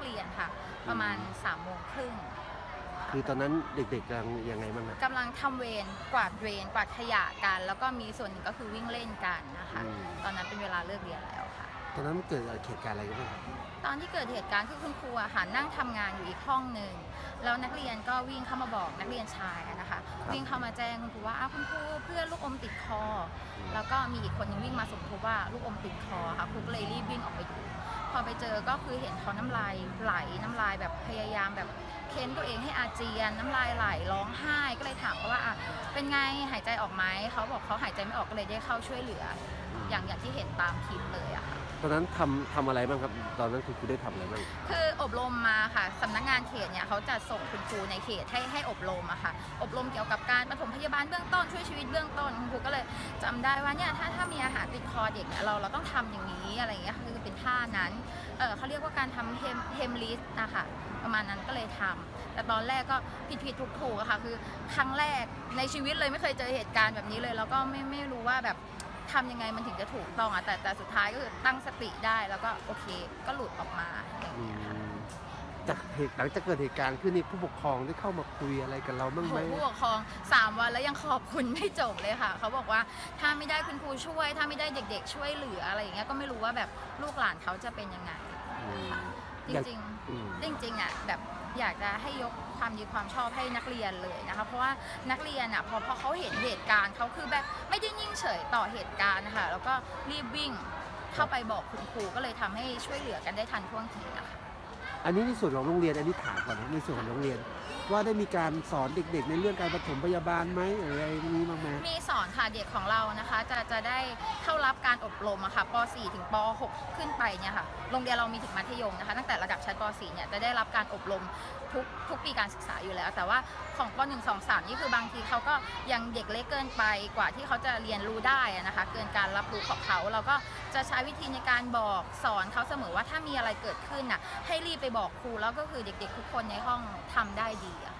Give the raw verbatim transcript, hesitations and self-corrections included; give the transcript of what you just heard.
รียนค่ะประมาณสามโมงครึ่งคือตอนนั้นเด็กๆกำลังยังไงบ้างกำลังทำเวรกวาดเวรกวาดขยะกันแล้วก็มีส่วนหนึ่งก็คือวิ่งเล่นกันนะคะตอนนั้นเป็นเวลาเลิกเรียนแล้วค่ะตอนนั้นเกิดเหตุการณ์อะไรกันบ้างตอนที่เกิดเหตุการณ์คือคุณครูหันนั่งทำงานอยู่อีกห้องหนึ่งแล้วนักเรียนก็วิ่งเข้ามาบอกนักเรียนชายนะคะวิ่งเข้ามาแจ้งคุณครูว่าอ้าวคุณครูเพื่อนลูกอมติดคอแล้วก็มีอีกคนนึงวิ่งมาสมทบว่าลูกอมติดคอค่ะครูก็เลยรีบวิ่งออกไปดูพอไปเจอก็คือเห็นเขาน้ำลายไหลน้ำลายแบบพยายามแบบเค้นตัวเองให้อาเจียนน้ำลายไหลร้องไห้ก็เลยถามเขาว่าอ่ะเป็นไงหายใจออกไหมเขาบอกเขาหายใจไม่ออกก็เลยได้เข้าช่วยเหลืออย่างอย่างที่เห็นตามคลิปเลยอะค่ะตอนนั้นทำทำอะไรบ้างครับตอนนั้นคุณครูได้ทำอะไรบ้างคืออบรมมาค่ะสำนักงานเขตเนี่ยเขาจะส่งคุณครูในเขตให้ให้อบรมอะค่ะอบรมเกี่ยวกับการปฐมพยาบาลเบื้องต้นช่วยชีวิตเบื้องต้นคุณครูก็เลยจำได้ว่าเนี่ยถ้าถ้ามีอาหารติดคอเด็กเนี่ยเราเราต้องทำอย่างนี้อะไรอย่างเงี้ยคือเป็นท่านั้นเออเขาเรียกว่าการทำเฮมเฮมลิสนะคะประมาณนั้นก็เลยทำแต่ตอนแรกก็ผิดผิดถูกถูกอะค่ะคือครั้งแรกในชีวิตเลยไม่เคยเจอเหตุการณ์แบบนี้เลยแล้วก็ไม่ไม่รู้ว่าแบบทำยังไงมันถึงจะถูกต้องอะแต่แต่สุดท้ายก็คือตั้งสติได้แล้วก็โอเคก็หลุดออกมาอย่างเงี้ยค่ะจากเหตุหลังจากเกิดเหตุการณ์ขึ้นนี่ผู้ปกครองได้เข้ามาคุยอะไรกับเราบ้างไหมผู้ปกครองสามวันแล้วยังขอบคุณไม่จบเลยค่ะเขาบอกว่าถ้าไม่ได้คุณครูช่วยถ้าไม่ได้เด็กๆช่วยเหลืออะไรอย่างเงี้ยก็ไม่รู้ว่าแบบลูกหลานเขาจะเป็นยังไงจริงๆจริงๆอ่ะแบบอยากจะให้ยกความดีความชอบให้นักเรียนเลยนะคะเพราะว่านักเรียนอ่ะพอพอเขาเห็นเหตุการณ์เขาคือแบบไม่ได้นิ่งเฉยต่อเหตุการณ์นะคะแล้วก็รีบวิ่งเข้าไปบอกคุณครูก็เลยทำให้ช่วยเหลือกันได้ทันท่วงทีนะคะอันนี้ในส่วนของโรงเรียนอันนี้ถามก่อนนะในส่วนของโรงเรียนว่าได้มีการสอนเด็กๆในเรื่องการปฐมพยาบาลไหมอะไรนี้บ้างไหมมีสอนค่ะเด็กของเรานะคะจะจะได้เข้ารับการอบรมอะค่ะป .สี่ ถึงป .หก ขึ้นไปเนี่ยค่ะโรงเรียนเรามีถึงมัธยมนะคะตั้งแต่ระดับชั้นป .สี่ เนี่ยจะได้รับการอบรมทุกทุกปีการศึกษาอยู่แล้วแต่ว่าของป .หนึ่ง สอง สาม นี่คือบางทีเขาก็ยังเด็กเล็กเกินไปกว่าที่เขาจะเรียนรู้ได้นะคะเกินการรับรู้ของเขาเราก็จะใช้วิธีในการบอกสอนเขาเสมอว่าถ้ามีอะไรเกิดขึ้นน่ะให้รีบไปบอกครูแล้วก็คือเด็กๆทุกคนในห้องทำได้ดีอะ